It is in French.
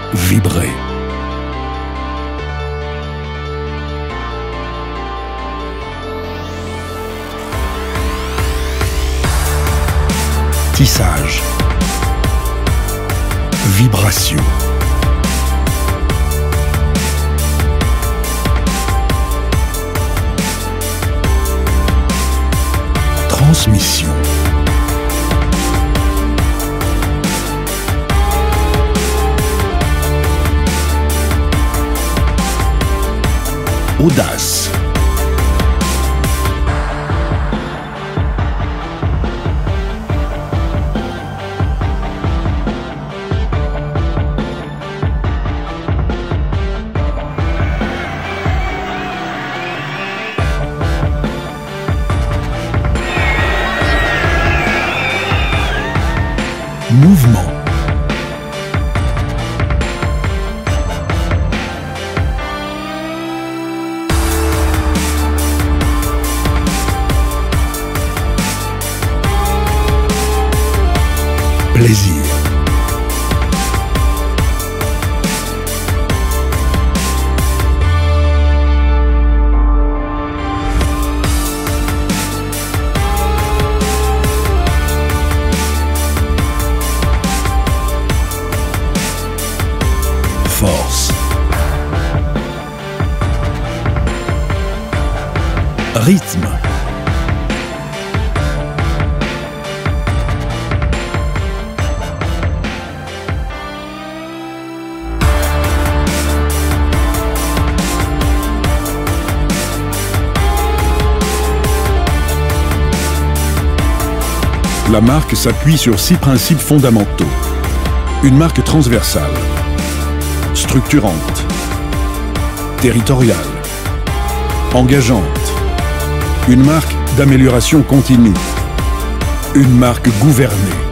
vibrer. Tissage. Vibration. Transmission. Audace. Mouvement. Plaisir. Force. Rythme. La marque s'appuie sur 6 principes fondamentaux. Une marque transversale, structurante, territoriale, engageante, une marque d'amélioration continue, une marque gouvernée.